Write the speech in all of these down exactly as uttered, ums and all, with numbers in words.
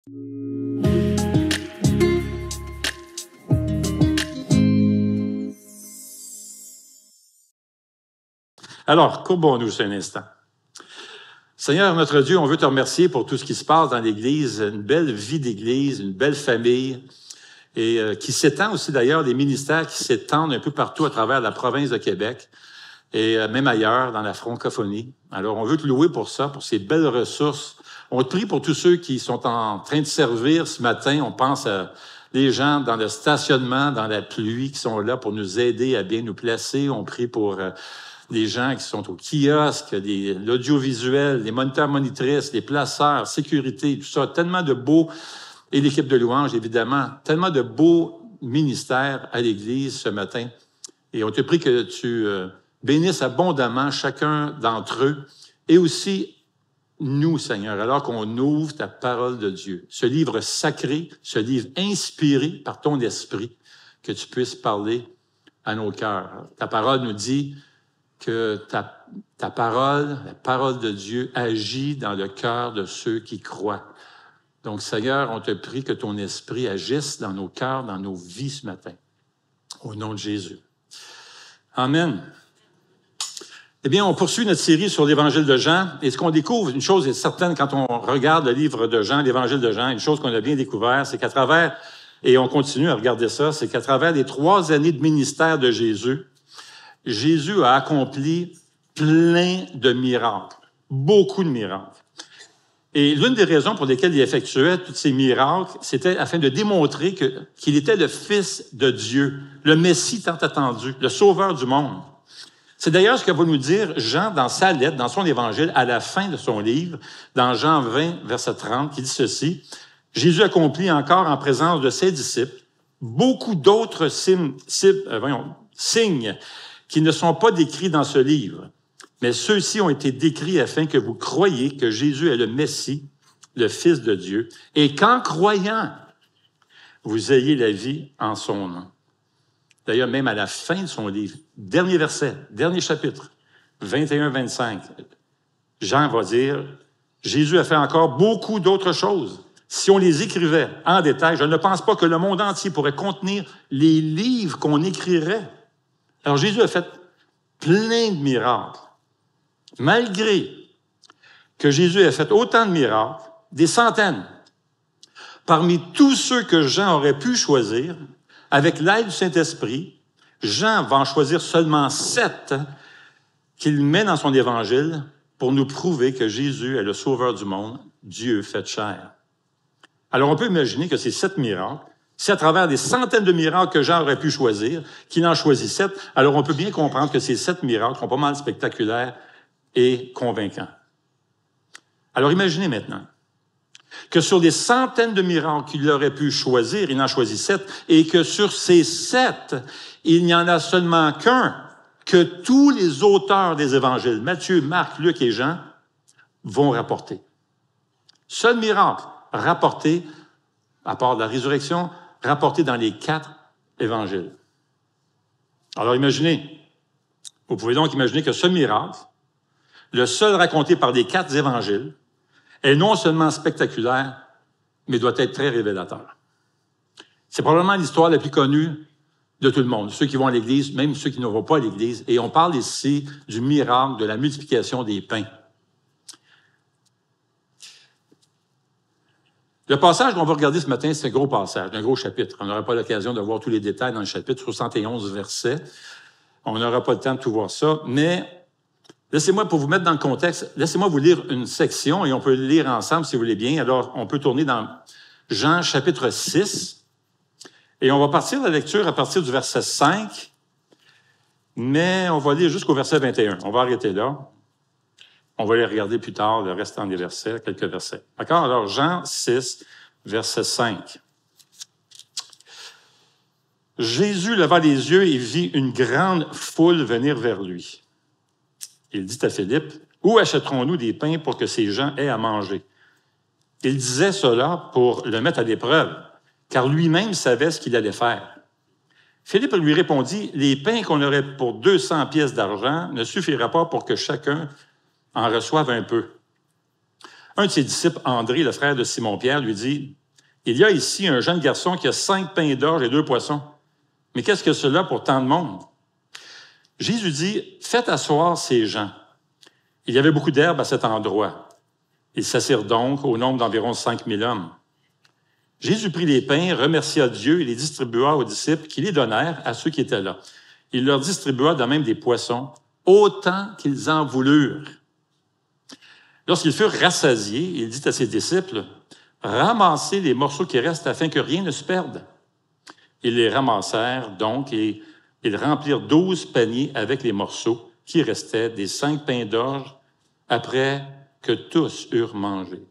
Alors, courbons-nous un instant. Seigneur, notre Dieu, on veut te remercier pour tout ce qui se passe dans l'Église, une belle vie d'Église, une belle famille, et euh, qui s'étend aussi d'ailleurs, des ministères qui s'étendent un peu partout à travers la province de Québec, et euh, même ailleurs, dans la francophonie. Alors, on veut te louer pour ça, pour ces belles ressources. On te prie pour tous ceux qui sont en train de servir ce matin. On pense à les gens dans le stationnement, dans la pluie, qui sont là pour nous aider à bien nous placer. On prie pour euh, les gens qui sont au kiosque, les, l'audiovisuel, les moniteurs, monitrices, les placeurs, sécurité, tout ça. Tellement de beaux, et l'équipe de louange, évidemment, tellement de beaux ministères à l'Église ce matin. Et on te prie que tu euh, bénisses abondamment chacun d'entre eux et aussi nous, Seigneur, alors qu'on ouvre ta parole de Dieu, ce livre sacré, ce livre inspiré par ton esprit, que tu puisses parler à nos cœurs. Ta parole nous dit que ta, ta parole, la parole de Dieu, agit dans le cœur de ceux qui croient. Donc, Seigneur, on te prie que ton esprit agisse dans nos cœurs, dans nos vies ce matin. Au nom de Jésus. Amen. Eh bien, on poursuit notre série sur l'Évangile de Jean. Et ce qu'on découvre, une chose est certaine quand on regarde le livre de Jean, l'Évangile de Jean, une chose qu'on a bien découvert, c'est qu'à travers, et on continue à regarder ça, c'est qu'à travers les trois années de ministère de Jésus, Jésus a accompli plein de miracles, beaucoup de miracles. Et l'une des raisons pour lesquelles il effectuait tous ces miracles, c'était afin de démontrer que, qu'il était le Fils de Dieu, le Messie tant attendu, le Sauveur du monde. C'est d'ailleurs ce que va nous dire Jean dans sa lettre, dans son évangile, à la fin de son livre, dans Jean vingt, verset trente, qui dit ceci. « Jésus accomplit encore en présence de ses disciples beaucoup d'autres signes, euh, voyons, signes qui ne sont pas décrits dans ce livre, mais ceux-ci ont été décrits afin que vous croyiez que Jésus est le Messie, le Fils de Dieu, et qu'en croyant, vous ayez la vie en son nom. » D'ailleurs, même à la fin de son livre, dernier verset, dernier chapitre, vingt et un vingt-cinq, Jean va dire, Jésus a fait encore beaucoup d'autres choses. Si on les écrivait en détail, je ne pense pas que le monde entier pourrait contenir les livres qu'on écrirait. Alors, Jésus a fait plein de miracles. Malgré que Jésus ait fait autant de miracles, des centaines, parmi tous ceux que Jean aurait pu choisir, avec l'aide du Saint-Esprit, Jean va en choisir seulement sept qu'il met dans son évangile pour nous prouver que Jésus est le Sauveur du monde, Dieu fait chair. Alors, on peut imaginer que ces sept miracles, si à travers des centaines de miracles que Jean aurait pu choisir, qu'il en choisit sept, alors on peut bien comprendre que ces sept miracles sont pas mal spectaculaires et convaincants. Alors, imaginez maintenant que sur des centaines de miracles qu'il aurait pu choisir, il en choisit sept, et que sur ces sept, il n'y en a seulement qu'un que tous les auteurs des évangiles, Matthieu, Marc, Luc et Jean, vont rapporter. Seul miracle rapporté, à part de la résurrection, rapporté dans les quatre évangiles. Alors imaginez, vous pouvez donc imaginer que ce miracle, le seul raconté par les quatre évangiles, est non seulement spectaculaire, mais doit être très révélateur. C'est probablement l'histoire la plus connue de tout le monde, ceux qui vont à l'Église, même ceux qui ne vont pas à l'Église. Et on parle ici du miracle de la multiplication des pains. Le passage qu'on va regarder ce matin, c'est un gros passage, un gros chapitre. On n'aura pas l'occasion de voir tous les détails dans le chapitre, soixante et onze versets. On n'aura pas le temps de tout voir ça, mais laissez-moi, pour vous mettre dans le contexte, laissez-moi vous lire une section et on peut le lire ensemble si vous voulez bien. Alors, on peut tourner dans Jean chapitre six et on va partir la lecture à partir du verset cinq, mais on va lire jusqu'au verset vingt et un. On va arrêter là. On va les regarder plus tard, le restant des versets, quelques versets. D'accord? Alors, Jean six, verset cinq. Jésus leva les yeux et vit une grande foule venir vers lui. Il dit à Philippe, « Où achèterons-nous des pains pour que ces gens aient à manger? » Il disait cela pour le mettre à l'épreuve, car lui-même savait ce qu'il allait faire. Philippe lui répondit, « Les pains qu'on aurait pour deux cents pièces d'argent ne suffira pas pour que chacun en reçoive un peu. » Un de ses disciples, André, le frère de Simon-Pierre, lui dit, « Il y a ici un jeune garçon qui a cinq pains d'orge et deux poissons. Mais qu'est-ce que cela pour tant de monde? » Jésus dit, « Faites asseoir ces gens. » Il y avait beaucoup d'herbe à cet endroit. Ils s'assirent donc au nombre d'environ cinq mille hommes. Jésus prit les pains, remercia Dieu et les distribua aux disciples qui les donnèrent à ceux qui étaient là. Il leur distribua de même des poissons, autant qu'ils en voulurent. Lorsqu'ils furent rassasiés, il dit à ses disciples, « Ramassez les morceaux qui restent afin que rien ne se perde. » Ils les ramassèrent donc et ils remplirent douze paniers avec les morceaux qui restaient des cinq pains d'orge après que tous eurent mangé.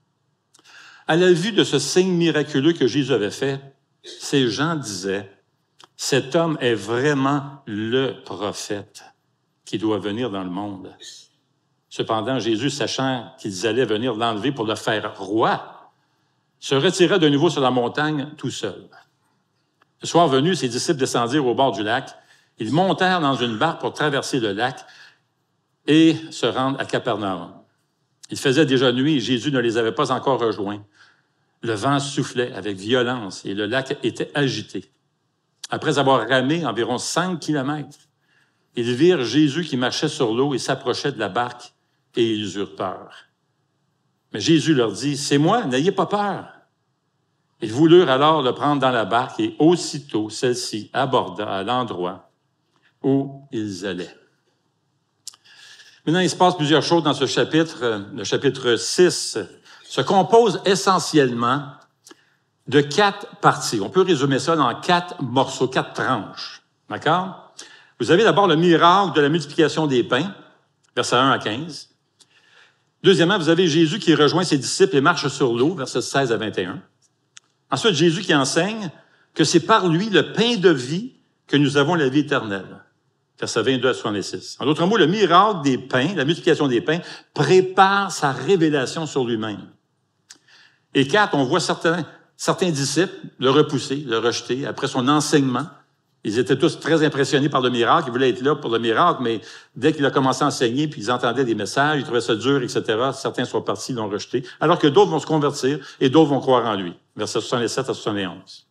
À la vue de ce signe miraculeux que Jésus avait fait, ces gens disaient, « Cet homme est vraiment le prophète qui doit venir dans le monde. » Cependant, Jésus, sachant qu'ils allaient venir l'enlever pour le faire roi, se retira de nouveau sur la montagne tout seul. Le soir venu, ses disciples descendirent au bord du lac. Ils montèrent dans une barque pour traverser le lac et se rendre à Capernaum. Il faisait déjà nuit et Jésus ne les avait pas encore rejoints. Le vent soufflait avec violence et le lac était agité. Après avoir ramé environ cinq kilomètres, ils virent Jésus qui marchait sur l'eau et s'approchait de la barque et ils eurent peur. Mais Jésus leur dit, « C'est moi, n'ayez pas peur. » Ils voulurent alors le prendre dans la barque et aussitôt celle-ci aborda à l'endroit où ils allaient. Maintenant, il se passe plusieurs choses dans ce chapitre. Le chapitre six se compose essentiellement de quatre parties. On peut résumer ça dans quatre morceaux, quatre tranches. D'accord? Vous avez d'abord le miracle de la multiplication des pains, versets un à quinze. Deuxièmement, vous avez Jésus qui rejoint ses disciples et marche sur l'eau, versets seize à vingt et un. Ensuite, Jésus qui enseigne que c'est par lui, le pain de vie, que nous avons la vie éternelle. Versets vingt-deux à soixante-six. En d'autres mots, le miracle des pains, la multiplication des pains, prépare sa révélation sur lui-même. Et quatre, on voit certains, certains disciples le repousser, le rejeter après son enseignement. Ils étaient tous très impressionnés par le miracle. Ils voulaient être là pour le miracle, mais dès qu'il a commencé à enseigner, puis ils entendaient des messages, ils trouvaient ça dur, et cetera, certains sont partis, l'ont rejeté, alors que d'autres vont se convertir et d'autres vont croire en lui. Versets soixante-sept à soixante et onze.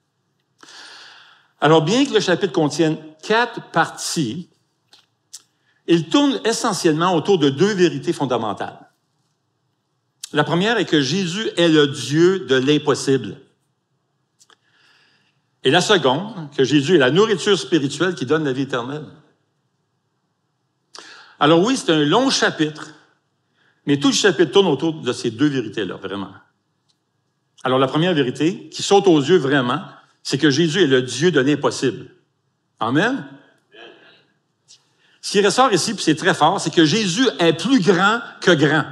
Alors, bien que le chapitre contienne quatre parties, il tourne essentiellement autour de deux vérités fondamentales. La première est que Jésus est le Dieu de l'impossible. Et la seconde, que Jésus est la nourriture spirituelle qui donne la vie éternelle. Alors oui, c'est un long chapitre, mais tout le chapitre tourne autour de ces deux vérités-là, vraiment. Alors la première vérité, qui saute aux yeux vraiment, c'est que Jésus est le Dieu de l'impossible. Amen? Ce qui ressort ici, puis c'est très fort, c'est que Jésus est plus grand que grand.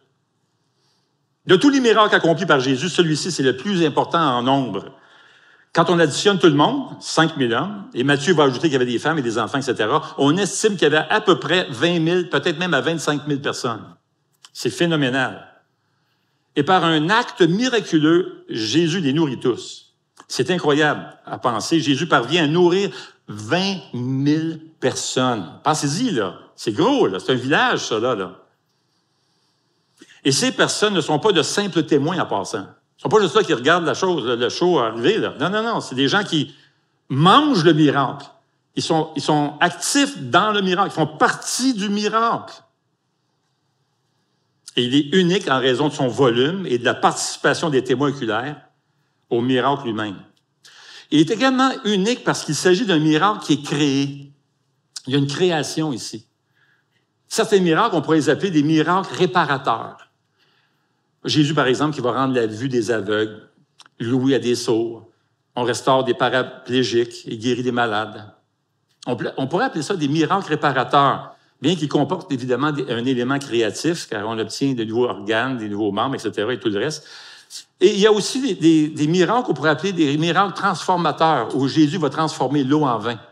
De tous les miracles accomplis par Jésus, celui-ci, c'est le plus important en nombre. Quand on additionne tout le monde, cinq mille hommes, et Matthieu va ajouter qu'il y avait des femmes et des enfants, et cetera, on estime qu'il y avait à peu près vingt mille, peut-être même à vingt-cinq mille personnes. C'est phénoménal. Et par un acte miraculeux, Jésus les nourrit tous. C'est incroyable à penser. Jésus parvient à nourrir vingt mille personnes. Pensez-y, là. C'est gros, là. C'est un village, ça, là, là. Et ces personnes ne sont pas de simples témoins en passant. Ce ne sont pas juste là qui regardent la chose, le show arriver, là. Non, non, non. C'est des gens qui mangent le miracle. Ils sont, ils sont actifs dans le miracle. Ils font partie du miracle. Et il est unique en raison de son volume et de la participation des témoins oculaires au miracle lui-même. Il est également unique parce qu'il s'agit d'un miracle qui est créé. Il y a une création ici. Certains miracles, on pourrait les appeler des miracles réparateurs. Jésus, par exemple, qui va rendre la vue des aveugles, l'ouïe à des sourds. On restaure des paraplégiques et guérit des malades. On, on pourrait appeler ça des miracles réparateurs, bien qu'ils comportent évidemment un élément créatif, car on obtient de nouveaux organes, des nouveaux membres, et cetera, et tout le reste. Et il y a aussi des, des, des miracles qu'on pourrait appeler des miracles transformateurs, où Jésus va transformer l'eau en vin.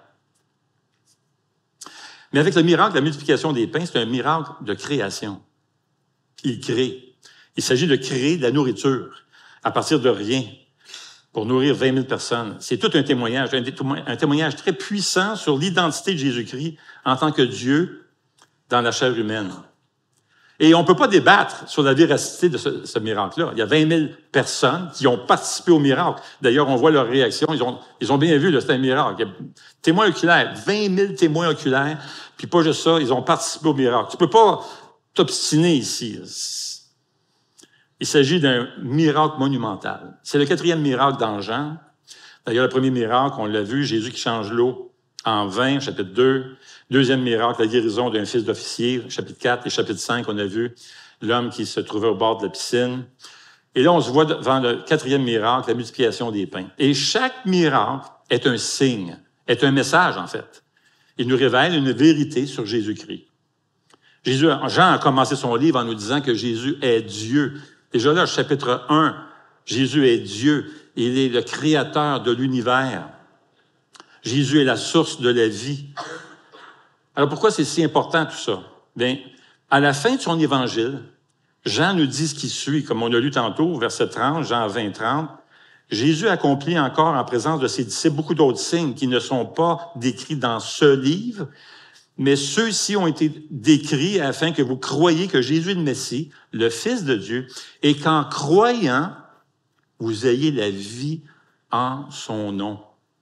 Mais avec le miracle de la multiplication des pains, c'est un miracle de création. Il crée. Il s'agit de créer de la nourriture à partir de rien pour nourrir vingt mille personnes. C'est tout un témoignage, un témoignage très puissant sur l'identité de Jésus-Christ en tant que Dieu dans la chair humaine. Et on ne peut pas débattre sur la véracité de ce, ce miracle-là. Il y a vingt mille personnes qui ont participé au miracle. D'ailleurs, on voit leur réaction. Ils ont, ils ont bien vu, là, c'est un miracle. Il y a témoins oculaires, vingt mille témoins oculaires. Puis pas juste ça, ils ont participé au miracle. Tu ne peux pas t'obstiner ici. Il s'agit d'un miracle monumental. C'est le quatrième miracle dans Jean. D'ailleurs, le premier miracle, on l'a vu, Jésus qui change l'eau en vin, chapitre deux. Deuxième miracle, la guérison d'un fils d'officier, chapitre quatre et chapitre cinq, on a vu l'homme qui se trouvait au bord de la piscine. Et là, on se voit devant le quatrième miracle, la multiplication des pains. Et chaque miracle est un signe, est un message, en fait. Il nous révèle une vérité sur Jésus-Christ. Jésus, Jean a commencé son livre en nous disant que Jésus est Dieu. Déjà là, chapitre un, Jésus est Dieu. Il est le créateur de l'univers. Jésus est la source de la vie. Alors, pourquoi c'est si important tout ça? Bien, à la fin de son évangile, Jean nous dit ce qui suit, comme on a lu tantôt, verset trente, Jean vingt, trente. Jésus accomplit encore en présence de ses disciples beaucoup d'autres signes qui ne sont pas décrits dans ce livre, mais ceux-ci ont été décrits afin que vous croyiez que Jésus est le Messie, le Fils de Dieu, et qu'en croyant, vous ayez la vie en son nom.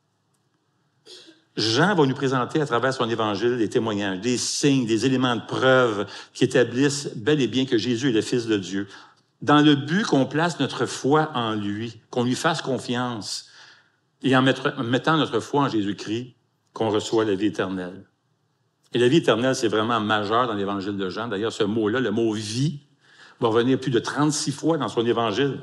Jean va nous présenter à travers son évangile des témoignages, des signes, des éléments de preuve qui établissent bel et bien que Jésus est le Fils de Dieu, dans le but qu'on place notre foi en lui, qu'on lui fasse confiance, et en mettre, mettant notre foi en Jésus-Christ, qu'on reçoit la vie éternelle. Et la vie éternelle, c'est vraiment majeur dans l'évangile de Jean. D'ailleurs, ce mot-là, le mot « vie », va revenir plus de trente-six fois dans son évangile.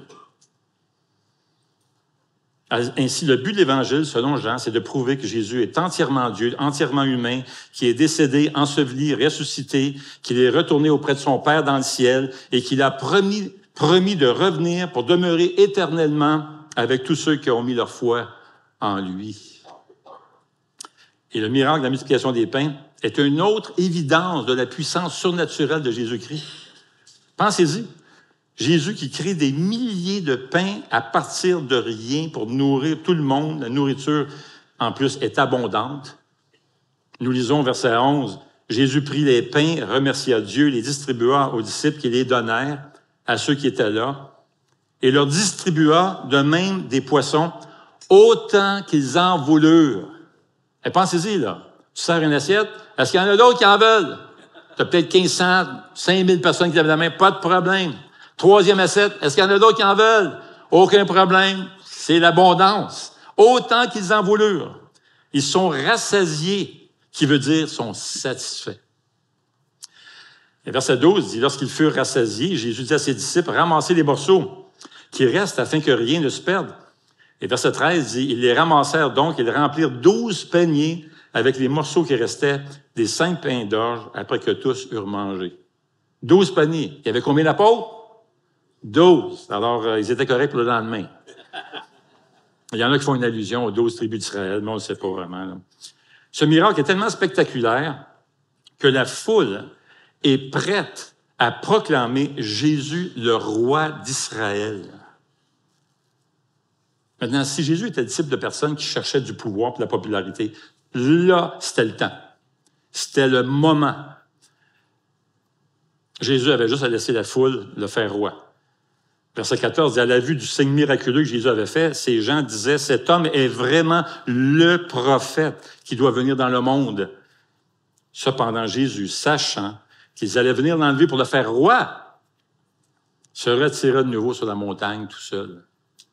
Ainsi, le but de l'Évangile, selon Jean, c'est de prouver que Jésus est entièrement Dieu, entièrement humain, qui est décédé, enseveli, ressuscité, qu'il est retourné auprès de son Père dans le ciel et qu'il a promis, promis de revenir pour demeurer éternellement avec tous ceux qui ont mis leur foi en lui. Et le miracle de la multiplication des pains est une autre évidence de la puissance surnaturelle de Jésus-Christ. Pensez-y. Jésus qui crée des milliers de pains à partir de rien pour nourrir tout le monde. La nourriture, en plus, est abondante. Nous lisons verset onze. Jésus prit les pains, remercia Dieu, les distribua aux disciples qui les donnèrent à ceux qui étaient là, et leur distribua de même des poissons, autant qu'ils en voulurent. Et pensez-y, là. Tu sers une assiette, est-ce qu'il y en a d'autres qui en veulent? Tu as peut-être quinze cents, cinq mille personnes qui lèvent la main, pas de problème. Troisième assiette, est-ce qu'il y en a d'autres qui en veulent? Aucun problème, c'est l'abondance. Autant qu'ils en voulurent. Ils sont rassasiés, qui veut dire sont satisfaits. Et verset douze dit, lorsqu'ils furent rassasiés, Jésus dit à ses disciples, ramassez les morceaux qui restent afin que rien ne se perde. Et verset treize dit, ils les ramassèrent donc, ils remplirent douze paniers avec les morceaux qui restaient des cinq pains d'orge après que tous eurent mangé. Douze paniers. Il y avait combien d'apôtres? Douze. Alors, euh, ils étaient corrects pour le lendemain. Il y en a qui font une allusion aux douze tribus d'Israël, mais on ne le sait pas vraiment. Là. Ce miracle est tellement spectaculaire que la foule est prête à proclamer Jésus le roi d'Israël. Maintenant, si Jésus était le type de personne qui cherchait du pouvoir et de la popularité, là, c'était le temps. C'était le moment. Jésus avait juste à laisser la foule le faire roi. Verset quatorze dit, à la vue du signe miraculeux que Jésus avait fait, ces gens disaient, cet homme est vraiment le prophète qui doit venir dans le monde. Cependant, Jésus, sachant qu'ils allaient venir l'enlever pour le faire roi, se retira de nouveau sur la montagne tout seul.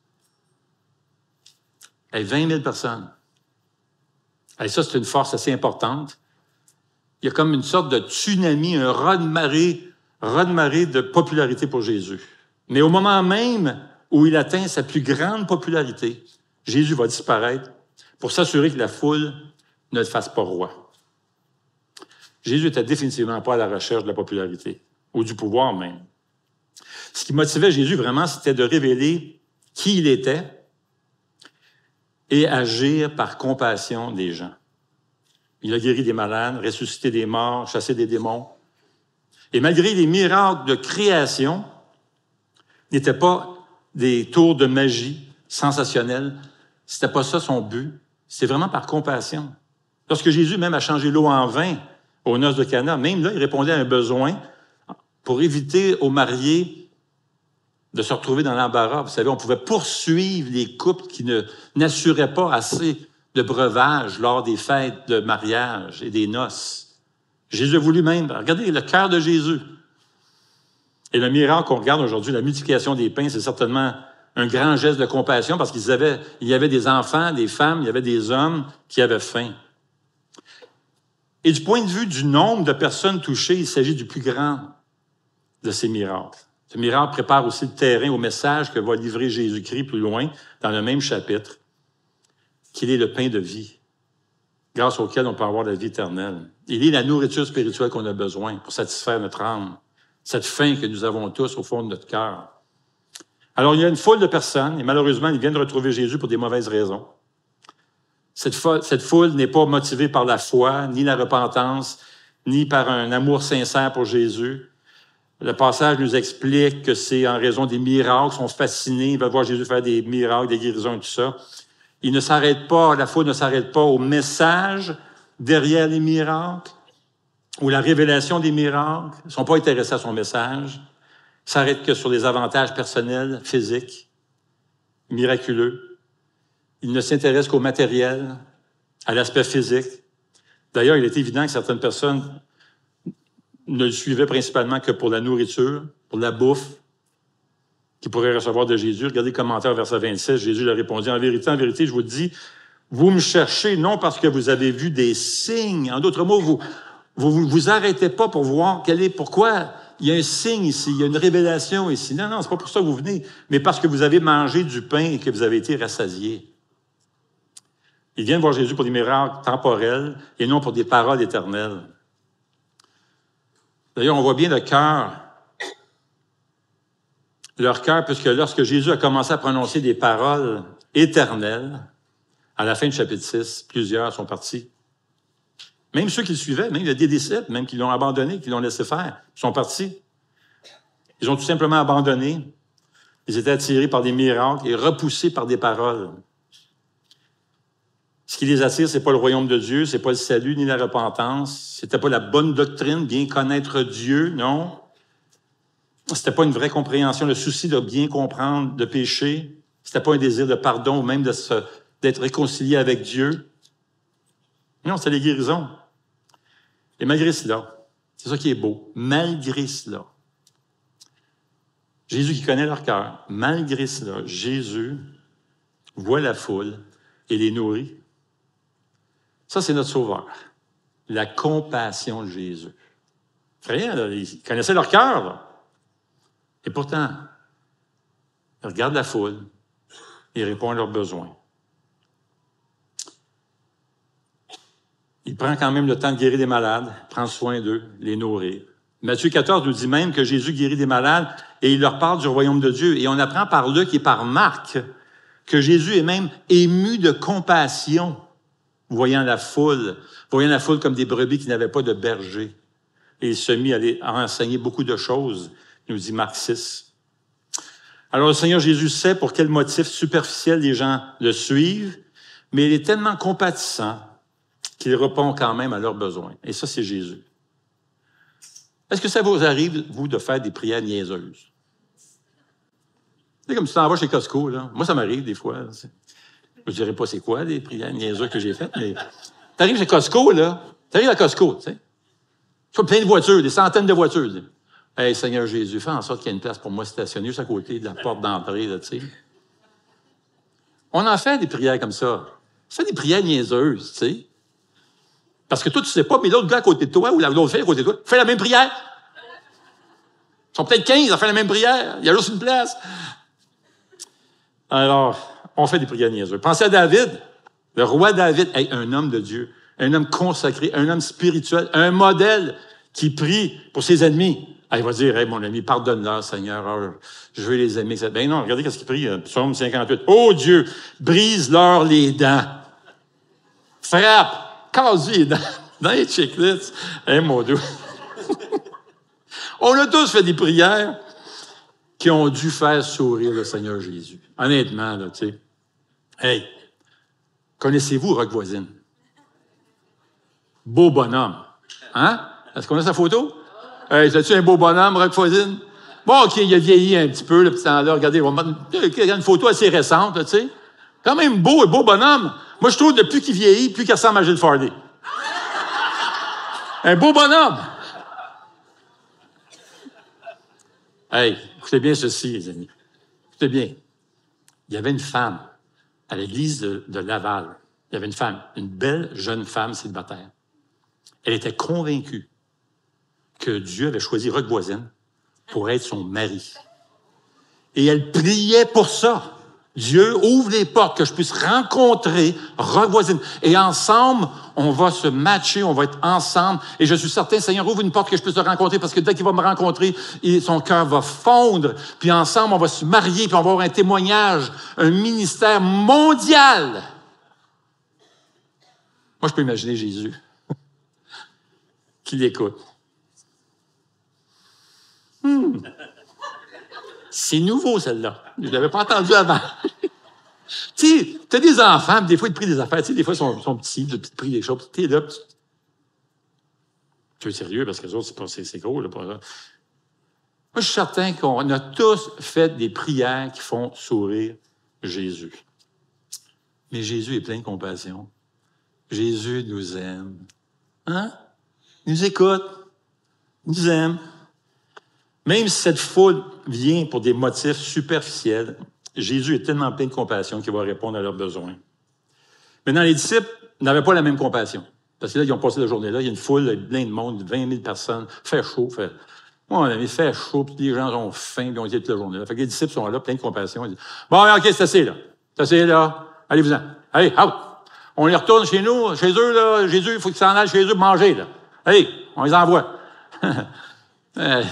Et vingt mille personnes. Et ça, c'est une force assez importante. Il y a comme une sorte de tsunami, un raz-de-marée, raz-de-marée de popularité pour Jésus. Mais au moment même où il atteint sa plus grande popularité, Jésus va disparaître pour s'assurer que la foule ne le fasse pas roi. Jésus n'était définitivement pas à la recherche de la popularité, ou du pouvoir même. Ce qui motivait Jésus vraiment, c'était de révéler qui il était et agir par compassion des gens. Il a guéri des malades, ressuscité des morts, chassé des démons. Et malgré les miracles de création, n'étaient pas des tours de magie sensationnels. C'était pas ça son but. C'est vraiment par compassion. Lorsque Jésus même a changé l'eau en vin aux noces de Cana, même là, il répondait à un besoin pour éviter aux mariés de se retrouver dans l'embarras. Vous savez, on pouvait poursuivre les couples qui ne, n'assuraient pas assez de breuvage lors des fêtes de mariage et des noces. Jésus a voulu même, regardez le cœur de Jésus. Et le miracle qu'on regarde aujourd'hui, la multiplication des pains, c'est certainement un grand geste de compassion parce qu'il y avait, il y avait des enfants, des femmes, il y avait des hommes qui avaient faim. Et du point de vue du nombre de personnes touchées, il s'agit du plus grand de ces miracles. Ce miracle prépare aussi le terrain au message que va livrer Jésus-Christ plus loin, dans le même chapitre, qu'il est le pain de vie, grâce auquel on peut avoir la vie éternelle. Il est la nourriture spirituelle qu'on a besoin pour satisfaire notre âme, cette faim que nous avons tous au fond de notre cœur. Alors, il y a une foule de personnes, et malheureusement, ils viennent retrouver Jésus pour des mauvaises raisons. Cette foule, cette foule n'est pas motivée par la foi, ni la repentance, ni par un amour sincère pour Jésus. Le passage nous explique que c'est en raison des miracles, ils sont fascinés, ils veulent voir Jésus faire des miracles, des guérisons et tout ça. Ils ne s'arrêtent pas, la foule ne s'arrête pas au message derrière les miracles ou la révélation des miracles. Ils ne sont pas intéressés à son message. Ils ne s'arrêtent que sur les avantages personnels, physiques, miraculeux. Ils ne s'intéressent qu'au matériel, à l'aspect physique. D'ailleurs, il est évident que certaines personnes ne le suivaient principalement que pour la nourriture, pour la bouffe qu'ils pourraient recevoir de Jésus. Regardez le commentaire, verset vingt-six. Jésus leur répondit, « En vérité, en vérité, je vous dis, vous me cherchez non parce que vous avez vu des signes. » En d'autres mots, vous vous, vous, vous arrêtez pas pour voir quel est, pourquoi il y a un signe ici, il y a une révélation ici. Non, non, c'est pas pour ça que vous venez, mais parce que vous avez mangé du pain et que vous avez été rassasiés. Ils viennent voir Jésus pour des miracles temporels et non pour des paroles éternelles. D'ailleurs, on voit bien le cœur, leur cœur, puisque lorsque Jésus a commencé à prononcer des paroles éternelles, à la fin du chapitre six, plusieurs sont partis. Même ceux qui le suivaient, même il y a des disciples, même qui l'ont abandonné, qui l'ont laissé faire, sont partis. Ils ont tout simplement abandonné. Ils étaient attirés par des miracles et repoussés par des paroles. Ce qui les attire, c'est pas le royaume de Dieu, c'est pas le salut ni la repentance, c'était pas la bonne doctrine, bien connaître Dieu, non. C'était pas une vraie compréhension, le souci de bien comprendre le péché. C'était pas un désir de pardon ou même de se, d'être réconcilié avec Dieu. Non, c'était les guérisons. Et malgré cela, c'est ça qui est beau, malgré cela, Jésus qui connaît leur cœur, malgré cela, Jésus voit la foule et les nourrit. Ça, c'est notre sauveur. La compassion de Jésus. Frère, là, ils connaissaient leur cœur, là. Et pourtant, ils regardent la foule et répondent à leurs besoins. Il prend quand même le temps de guérir des malades, prend soin d'eux, les nourrir. Matthieu quatorze nous dit même que Jésus guérit des malades et il leur parle du royaume de Dieu. Et on apprend par Luc et par Marc que Jésus est même ému de compassion, voyant la foule, voyant la foule comme des brebis qui n'avaient pas de berger. Et il se mit à, les, à enseigner beaucoup de choses, nous dit Marc six. Alors le Seigneur Jésus sait pour quel motif superficiel les gens le suivent, mais il est tellement compatissant qu'il répond quand même à leurs besoins. Et ça, c'est Jésus. Est-ce que ça vous arrive, vous, de faire des prières niaiseuses? C'est comme si tu t'en vas chez Costco, là. Moi, ça m'arrive des fois. Je ne dirais pas c'est quoi, les prières niaiseuses que j'ai faites, mais tu arrives chez Costco, là. Tu arrives à Costco, tu sais. Tu vois plein de voitures, des centaines de voitures. « Hey, Seigneur Jésus, fais en sorte qu'il y ait une place pour moi stationnée juste à côté de la porte d'entrée, là, tu sais. » On en fait des prières comme ça. On fait des prières niaiseuses, tu sais. Parce que toi, tu ne sais pas, mais l'autre gars à côté de toi ou l'autre fille à côté de toi fait la même prière. Ils sont peut-être quinze à faire la même prière. Il y a juste une place. Alors, on fait des prières niaiseuses. Pensez à David, le roi David, hey, un homme de Dieu, un homme consacré, un homme spirituel, un modèle qui prie pour ses ennemis. Ah, il va dire, hey, mon ami, pardonne-leur, Seigneur, oh, je veux les aimer. Ben non, regardez qu'est-ce qu'il prie, Psaume cinquante-huit. Oh Dieu, brise-leur les dents. Frappe. Casse les dents dans les checklists. Hey, mon Dieu. On a tous fait des prières qui ont dû faire sourire le Seigneur Jésus. Honnêtement, là, tu sais. Hey, connaissez-vous Rock Voisine? Beau bonhomme. Hein? Est-ce qu'on a sa photo? Hey, c'est-tu un beau bonhomme, Rock Voisine? Bon, OK, il a vieilli un petit peu, le petit temps-là. Regardez, on va mettre il y a une photo assez récente, tu sais. Quand même beau, un beau bonhomme. Moi, je trouve que plus qu'il vieillit, plus qu'il ressemble à Gilles Farley. Un beau bonhomme. Hey, écoutez bien ceci, les amis. Écoutez bien. Il y avait une femme à l'église de, de Laval. Il y avait une femme, une belle jeune femme célibataire. Elle était convaincue que Dieu avait choisi Roch Voisine pour être son mari. Et elle priait pour ça. Dieu, ouvre les portes, que je puisse rencontrer Roch Voisine. Et ensemble, on va se matcher, on va être ensemble. Et je suis certain, Seigneur, ouvre une porte que je puisse le rencontrer, parce que dès qu'il va me rencontrer, il, son cœur va fondre. Puis ensemble, on va se marier, puis on va avoir un témoignage, un ministère mondial. Moi, je peux imaginer Jésus qui l'écoute. Hmm. C'est nouveau, celle-là. Je ne l'avais pas entendu avant. Tu sais, tu as des enfants, puis des fois, ils te prient des affaires. Tu sais, des fois, ils sont, sont petits, puis ils te prient des choses. Tu es là, puis tu es sérieux, parce que les autres, c'est, c'est gros. Là, pour ça. Moi, je suis certain qu'on a tous fait des prières qui font sourire Jésus. Mais Jésus est plein de compassion. Jésus nous aime. Hein? Il nous écoute. Il nous aime. Même si cette foule vient pour des motifs superficiels, Jésus est tellement plein de compassion qu'il va répondre à leurs besoins. Maintenant, les disciples n'avaient pas la même compassion. Parce que là, ils ont passé la journée là, il y a une foule, plein de monde, vingt mille personnes, fait chaud, fait... Mon ami, fait chaud, puis les gens ont faim, puis ils ont été toute la journée là. Fait que les disciples sont là, plein de compassion. Ils disent, bon, OK, c'est assez, là. C'est assez, là. Allez-vous-en. Allez, out. On les retourne chez nous, chez eux, là. Jésus, il faut qu'ils s'en aillent chez eux pour manger, là. Allez, on les envoie. euh...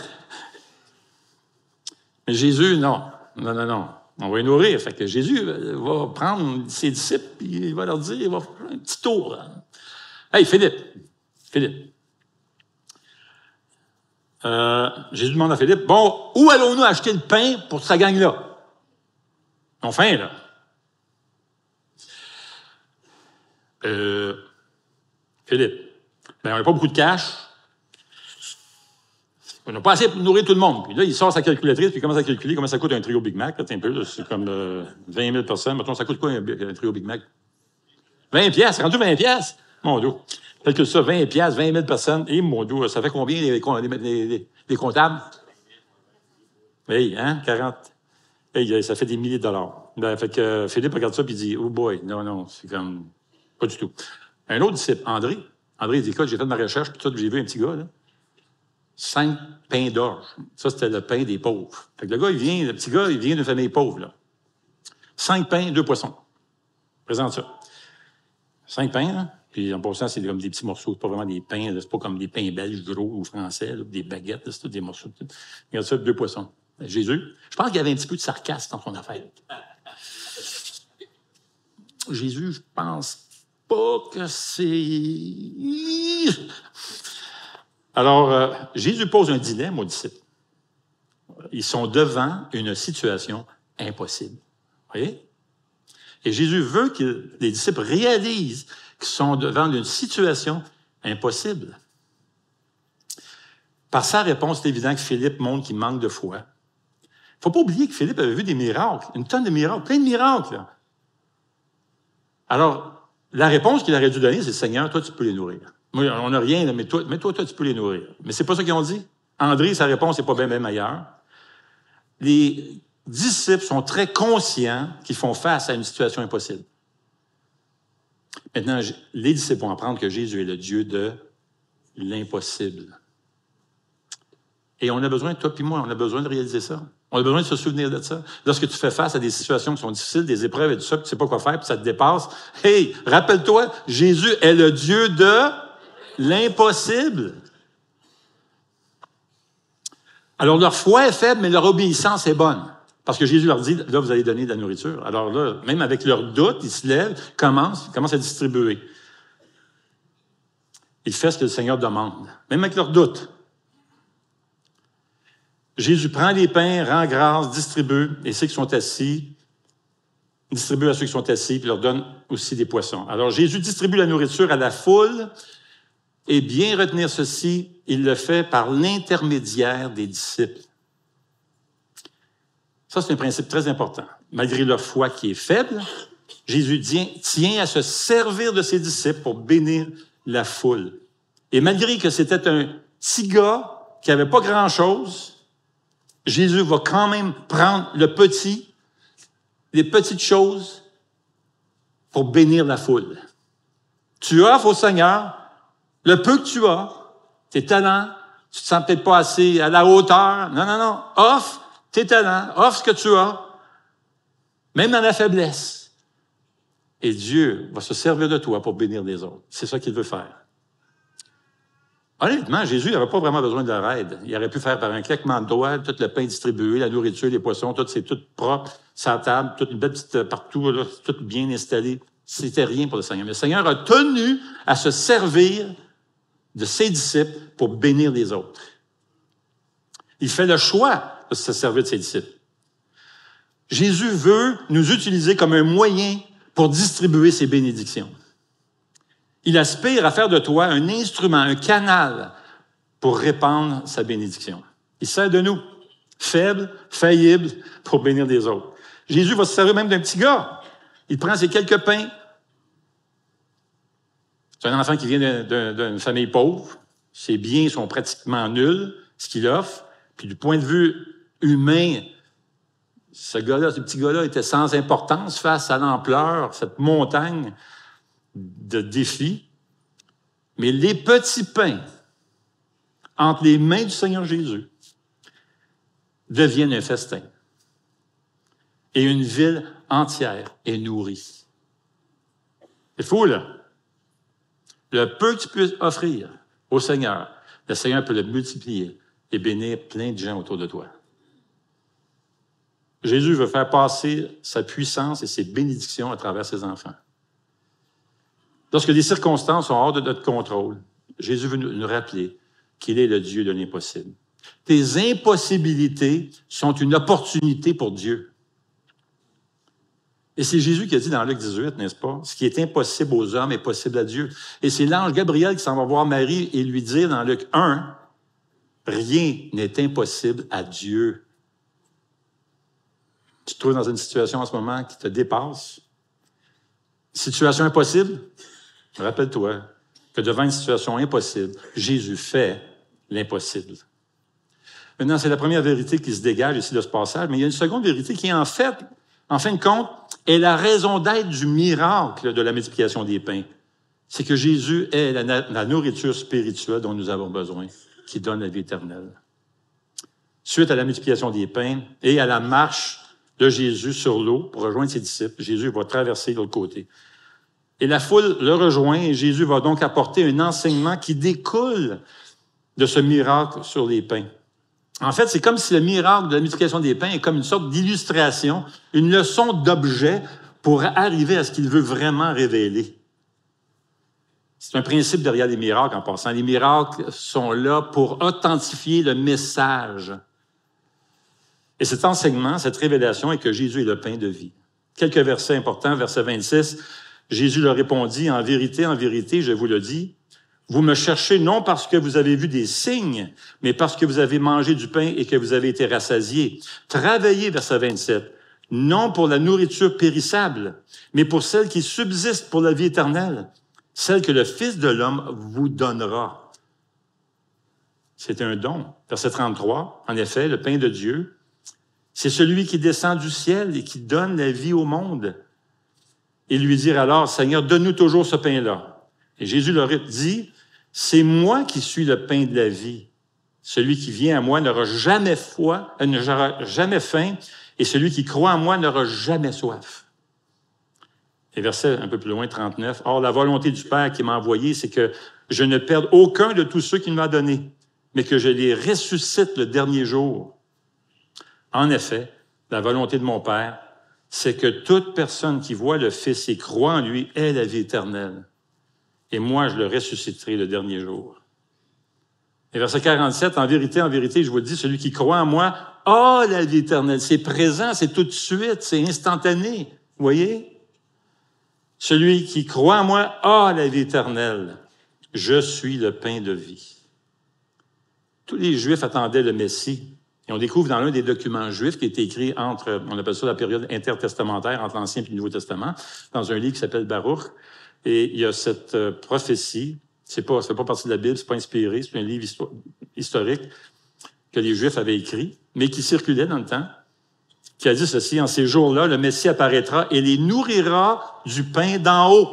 Mais Jésus, non. Non, non, non. On va les nourrir. Fait que Jésus va prendre ses disciples et il va leur dire, il va faire un petit tour. Là. Hey, Philippe. Philippe. Euh, Jésus demande à Philippe, bon, où allons-nous acheter le pain pour sa gang-là? Ils ont faim, là. Euh, Philippe. Ben, on n'a pas beaucoup de cash. On n'a pas assez pour nourrir tout le monde. Puis là, il sort sa calculatrice, puis il commence à calculer comment ça coûte un trio Big Mac. Là, un peu, là, c'est comme euh, vingt mille personnes. Mettons, ça coûte quoi un, un trio Big Mac? vingt piastres, c'est rendu vingt piastres? Mon Dieu. Calcule ça, vingt piastres, vingt mille personnes. Et mon Dieu, ça fait combien les, les, les, les comptables? Hey, hein, quarante. Hey, ça fait des milliers de dollars. Ben, fait que euh, Philippe regarde ça, puis il dit, oh boy, non, non, c'est comme, pas du tout. Un autre disciple, André. André, il dit, écoute, j'ai fait de ma recherche, puis tout, j'ai vu un petit gars, là. Cinq pains d'orge. Ça, c'était le pain des pauvres. Fait que le gars, il vient, le petit gars, il vient d'une famille pauvre, là. Cinq pains, deux poissons. Présente ça. Cinq pains, là. Puis en passant, c'est comme des petits morceaux. C'est pas vraiment des pains, là. C'est pas comme des pains belges, gros ou français, là, des baguettes, là. C'est tout des morceaux. Tout. Regarde ça, deux poissons. Jésus, je pense qu'il y avait un petit peu de sarcasme dans son affaire. Jésus, je pense pas que c'est... Alors, euh, Jésus pose un dilemme aux disciples. Ils sont devant une situation impossible. Vous voyez? Et Jésus veut que les disciples réalisent qu'ils sont devant une situation impossible. Par sa réponse, c'est évident que Philippe montre qu'il manque de foi. Il ne faut pas oublier que Philippe avait vu des miracles, une tonne de miracles, plein de miracles. Là. Alors, la réponse qu'il aurait dû donner, c'est « Seigneur, toi, tu peux les nourrir. » Moi, on n'a rien, mais toi, mais toi, toi, tu peux les nourrir. Mais c'est pas ça qu'ils ont dit. André, sa réponse n'est pas bien, bien meilleure. Les disciples sont très conscients qu'ils font face à une situation impossible. Maintenant, les disciples vont apprendre que Jésus est le Dieu de l'impossible. Et on a besoin, toi puis moi, on a besoin de réaliser ça. On a besoin de se souvenir de ça. Lorsque tu fais face à des situations qui sont difficiles, des épreuves et tout ça, puis tu ne sais pas quoi faire, puis ça te dépasse, hey, rappelle-toi, Jésus est le Dieu de l'impossible. Alors, leur foi est faible, mais leur obéissance est bonne. Parce que Jésus leur dit, là, vous allez donner de la nourriture. Alors là, même avec leur doute, ils se lèvent, commencent, commencent à distribuer. Ils font ce que le Seigneur demande, même avec leur doute. Jésus prend les pains, rend grâce, distribue, et ceux qui sont assis, distribue à ceux qui sont assis, puis leur donne aussi des poissons. Alors, Jésus distribue la nourriture à la foule. Et bien retenir ceci, il le fait par l'intermédiaire des disciples. Ça, c'est un principe très important. Malgré leur foi qui est faible, Jésus tient à se servir de ses disciples pour bénir la foule. Et malgré que c'était un petit gars qui n'avait pas grand-chose, Jésus va quand même prendre le petit, les petites choses pour bénir la foule. Tu offres au Seigneur le peu que tu as, tes talents, tu te sens peut-être pas assez à la hauteur. Non, non, non. Offre tes talents, offre ce que tu as, même dans la faiblesse. Et Dieu va se servir de toi pour bénir les autres. C'est ça qu'il veut faire. Honnêtement, Jésus n'avait pas vraiment besoin de leur aide. Il aurait pu faire par un claquement de doigts tout le pain distribué, la nourriture, les poissons, tout c'est tout propre, sa table, toute une belle petite partout, là, tout bien installé. C'était rien pour le Seigneur. Mais le Seigneur a tenu à se servir de ses disciples pour bénir les autres. Il fait le choix de se servir de ses disciples. Jésus veut nous utiliser comme un moyen pour distribuer ses bénédictions. Il aspire à faire de toi un instrument, un canal pour répandre sa bénédiction. Il sert de nous, faibles, faillibles, pour bénir les autres. Jésus va se servir même d'un petit gars. Il prend ses quelques pains. C'est un enfant qui vient d'une famille pauvre. Ses biens sont pratiquement nuls, ce qu'il offre. Puis du point de vue humain, ce gars-là, ce petit gars-là était sans importance face à l'ampleur, cette montagne de défis. Mais les petits pains entre les mains du Seigneur Jésus deviennent un festin. Et une ville entière est nourrie. C'est fou, là. Le peu que tu peux offrir au Seigneur, le Seigneur peut le multiplier et bénir plein de gens autour de toi. Jésus veut faire passer sa puissance et ses bénédictions à travers ses enfants. Lorsque les circonstances sont hors de notre contrôle, Jésus veut nous rappeler qu'il est le Dieu de l'impossible. Tes impossibilités sont une opportunité pour Dieu. Et c'est Jésus qui a dit dans Luc dix-huit, n'est-ce pas? Ce qui est impossible aux hommes est possible à Dieu. Et c'est l'ange Gabriel qui s'en va voir Marie et lui dire dans Luc un, rien n'est impossible à Dieu. Tu te trouves dans une situation en ce moment qui te dépasse. Situation impossible? Rappelle-toi que devant une situation impossible, Jésus fait l'impossible. Maintenant, c'est la première vérité qui se dégage ici de ce passage, mais il y a une seconde vérité qui, en fait, en fin de compte, est la raison d'être du miracle de la multiplication des pains. C'est que Jésus est la, la nourriture spirituelle dont nous avons besoin, qui donne la vie éternelle. Suite à la multiplication des pains et à la marche de Jésus sur l'eau pour rejoindre ses disciples, Jésus va traverser de l'autre côté. Et la foule le rejoint et Jésus va donc apporter un enseignement qui découle de ce miracle sur les pains. En fait, c'est comme si le miracle de la multiplication des pains est comme une sorte d'illustration, une leçon d'objet pour arriver à ce qu'il veut vraiment révéler. C'est un principe derrière les miracles en passant. Les miracles sont là pour authentifier le message. Et cet enseignement, cette révélation est que Jésus est le pain de vie. Quelques versets importants, verset vingt-six, Jésus leur répondit, « En vérité, en vérité, je vous le dis, vous me cherchez non parce que vous avez vu des signes, mais parce que vous avez mangé du pain et que vous avez été rassasiés. Travaillez, verset vingt-sept, non pour la nourriture périssable, mais pour celle qui subsiste pour la vie éternelle, celle que le Fils de l'homme vous donnera. » C'est un don. Verset trente-trois, en effet, le pain de Dieu, c'est celui qui descend du ciel et qui donne la vie au monde. Et lui dire alors, « Seigneur, donne-nous toujours ce pain-là. » Et Jésus leur dit, « C'est moi qui suis le pain de la vie. Celui qui vient à moi n'aura jamais foi, euh, n'aura jamais faim, et celui qui croit en moi n'aura jamais soif. » Et verset un peu plus loin, trente-neuf, « Or, la volonté du Père qui m'a envoyé, c'est que je ne perde aucun de tous ceux qu'il m'a donnés, mais que je les ressuscite le dernier jour. En effet, la volonté de mon Père, c'est que toute personne qui voit le Fils et croit en lui ait la vie éternelle. Et moi, je le ressusciterai le dernier jour. » Et verset quarante-sept, « En vérité, en vérité, je vous le dis, celui qui croit en moi a la vie éternelle. » C'est présent, c'est tout de suite, c'est instantané. Vous voyez? « Celui qui croit en moi a la vie éternelle. « Je suis le pain de vie ». Tous les Juifs attendaient le Messie. Et on découvre dans l'un des documents juifs qui a été écrit entre, on appelle ça la période intertestamentaire, entre l'Ancien et le Nouveau Testament, dans un livre qui s'appelle Baruch. Et il y a cette euh, prophétie, c'est pas, ça fait pas partie de la Bible, c'est pas inspiré, c'est un livre histo- historique que les Juifs avaient écrit, mais qui circulait dans le temps, qui a dit ceci: « En ces jours-là, le Messie apparaîtra et les nourrira du pain d'en haut. »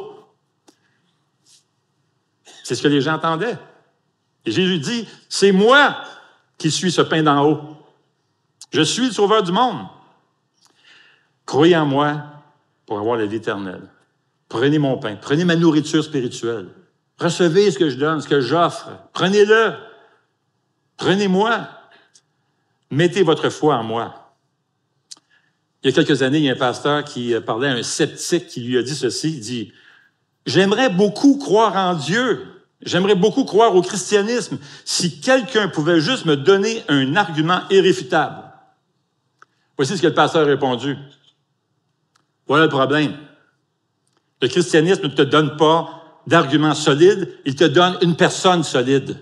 C'est ce que les gens entendaient. Et Jésus dit, « C'est moi qui suis ce pain d'en haut. Je suis le sauveur du monde. Croyez en moi pour avoir la vie éternelle. Prenez mon pain, prenez ma nourriture spirituelle. Recevez ce que je donne, ce que j'offre. Prenez-le. Prenez-moi. Mettez votre foi en moi. » Il y a quelques années, il y a un pasteur qui parlait à un sceptique qui lui a dit ceci, il dit, « J'aimerais beaucoup croire en Dieu. J'aimerais beaucoup croire au christianisme si quelqu'un pouvait juste me donner un argument irréfutable. » Voici ce que le pasteur a répondu. Voilà le problème. Le christianisme ne te donne pas d'arguments solides, il te donne une personne solide.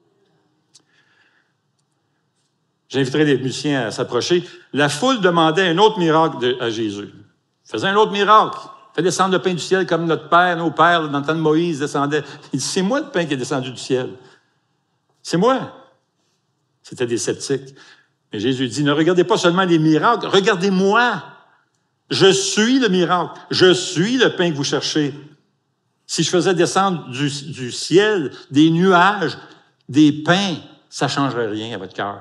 J'inviterai les musiciens à s'approcher. La foule demandait un autre miracle de, à Jésus. Il faisait un autre miracle. Il fait descendre le pain du ciel comme notre père, nos pères, dans le temps de Moïse, descendaient. Il dit, c'est moi le pain qui est descendu du ciel. C'est moi. C'était des sceptiques. Mais Jésus dit, ne regardez pas seulement les miracles, regardez-moi. Je suis le miracle. Je suis le pain que vous cherchez. Si je faisais descendre du, du ciel des nuages, des pains, ça ne changerait rien à votre cœur.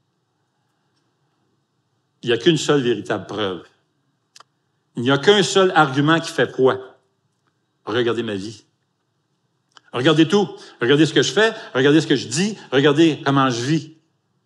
Il n'y a qu'une seule véritable preuve. Il n'y a qu'un seul argument qui fait foi. Regardez ma vie. Regardez tout. Regardez ce que je fais. Regardez ce que je dis. Regardez comment je vis.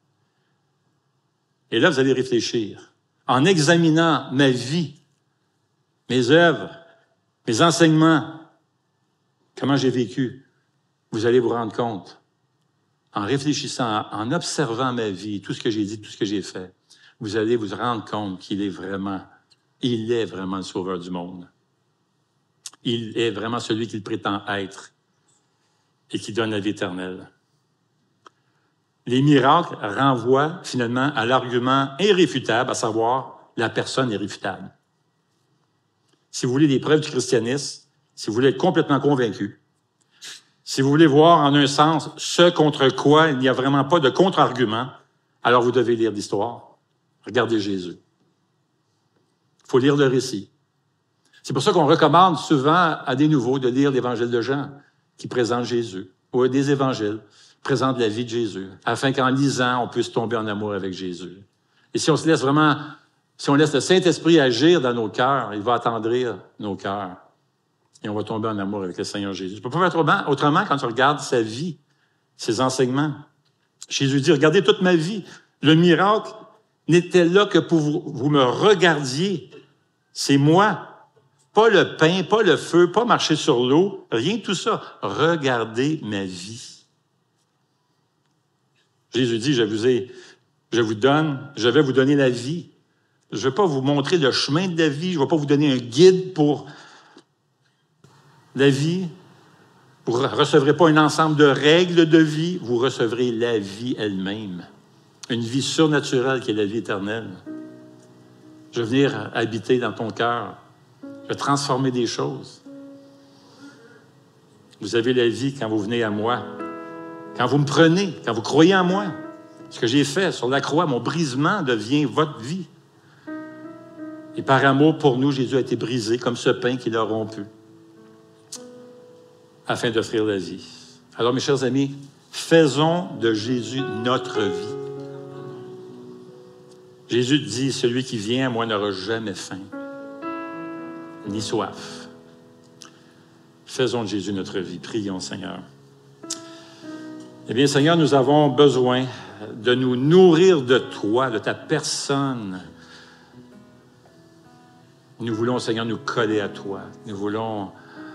Et là, vous allez réfléchir. En examinant ma vie, mes œuvres, mes enseignements, comment j'ai vécu, vous allez vous rendre compte, en réfléchissant, en observant ma vie, tout ce que j'ai dit, tout ce que j'ai fait, vous allez vous rendre compte qu'il est vraiment, il est vraiment le sauveur du monde. Il est vraiment celui qu'il prétend être et qui donne la vie éternelle. Les miracles renvoient finalement à l'argument irréfutable, à savoir la personne irréfutable. Si vous voulez des preuves du christianisme, si vous voulez être complètement convaincu, si vous voulez voir en un sens ce contre quoi il n'y a vraiment pas de contre-argument, alors vous devez lire l'histoire. Regardez Jésus. Il faut lire le récit. C'est pour ça qu'on recommande souvent à des nouveaux de lire l'Évangile de Jean, qui présente Jésus, ou des évangiles, présente la vie de Jésus, afin qu'en lisant, on puisse tomber en amour avec Jésus. Et si on se laisse vraiment, si on laisse le Saint-Esprit agir dans nos cœurs, il va attendrir nos cœurs. Et on va tomber en amour avec le Seigneur Jésus. Tu ne peux pas faire autrement, autrement quand tu regardes sa vie, ses enseignements. Jésus dit, regardez toute ma vie. Le miracle n'était là que pour vous, vous me regardiez. C'est moi. Pas le pain, pas le feu, pas marcher sur l'eau, rien de tout ça. Regardez ma vie. Jésus dit, je vous ai, je vous donne, je vais vous donner la vie. Je ne vais pas vous montrer le chemin de la vie, je ne vais pas vous donner un guide pour la vie. Vous ne recevrez pas un ensemble de règles de vie, vous recevrez la vie elle-même. Une vie surnaturelle qui est la vie éternelle. Je vais venir habiter dans ton cœur. Je vais transformer des choses. Vous avez la vie quand vous venez à moi. Quand vous me prenez, quand vous croyez en moi. Ce que j'ai fait sur la croix, mon brisement devient votre vie. Et par amour pour nous, Jésus a été brisé comme ce pain qu'il a rompu, afin d'offrir la vie. Alors, mes chers amis, faisons de Jésus notre vie. Jésus dit, celui qui vient à moi n'aura jamais faim, ni soif. Faisons de Jésus notre vie. Prions, Seigneur. Eh bien, Seigneur, nous avons besoin de nous nourrir de toi, de ta personne. Nous voulons, Seigneur, nous coller à toi. Nous voulons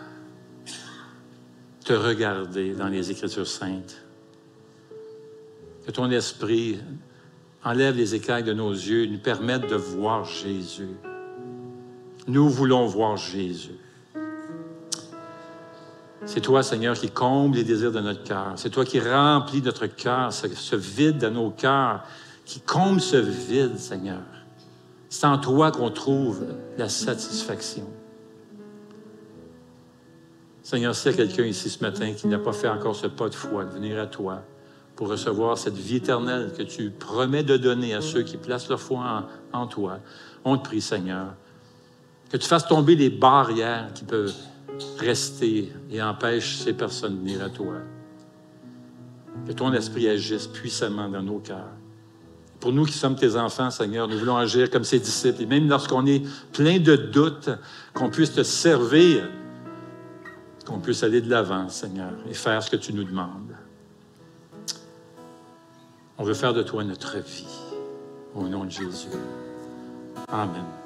te regarder dans les Écritures saintes. Que ton esprit enlève les écailles de nos yeux, nous permette de voir Jésus. Nous voulons voir Jésus. C'est toi, Seigneur, qui comble les désirs de notre cœur. C'est toi qui remplis notre cœur, ce, ce vide dans nos cœurs, qui comble ce vide, Seigneur. C'est en toi qu'on trouve la satisfaction. Seigneur, s'il y a quelqu'un ici ce matin qui n'a pas fait encore ce pas de foi, de venir à toi pour recevoir cette vie éternelle que tu promets de donner à ceux qui placent leur foi en, en toi, on te prie, Seigneur, que tu fasses tomber les barrières qui peuvent rester et empêchent ces personnes de venir à toi. Que ton esprit agisse puissamment dans nos cœurs. Pour nous qui sommes tes enfants, Seigneur, nous voulons agir comme ces disciples. Et même lorsqu'on est plein de doutes, qu'on puisse te servir, qu'on puisse aller de l'avant, Seigneur, et faire ce que tu nous demandes. On veut faire de toi notre vie. Au nom de Jésus. Amen.